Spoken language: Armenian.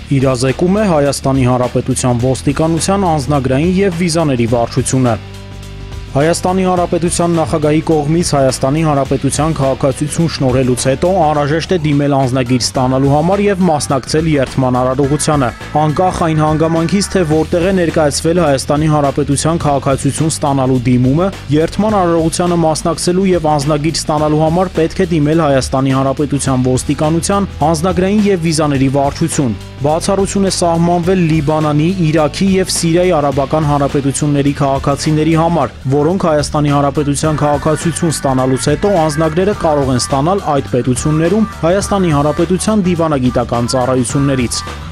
Իրազեկում է Հայաստանի Հանրապետության ոստիկանության անձնագրային և վիզաների վարչությունը։ Հայաստանի Հանրապետության նախագահի կողմից Հայաստանի Հանրապետության քաղաքացիություն շնորհելուց հետո անհրաժեշտ է դիմել անձնագիր ստանալու համար և մասնակցել երթման արարողությանը։ Անկախ այն հանգամանքից, թե որտեղ է ներկայացվել Հայաստանի Հանրապետության քաղաքացիություն ստանալու դիմումը, երթման արարողությանը մասնակցելու և անձնագիր ստանալու համար պետք է դիմել Հայաստանի Հանրապետության ոստիկանության անձնագրային և վիզաների վարչություն։ Բացառություն է սահմանվել Լիբանանի, Իրաքի և Սիրիայի Արաբական Հանրապետությունների քաղաքացիների համար, որոնք Հայաստանի Հանրապետության քաղաքացիություն ստանալուց հետո անձնագրերը կարող են ստանալ այդ պետություններում Հայաստանի Հանրապետության դիվանագիտական ծառայություններից։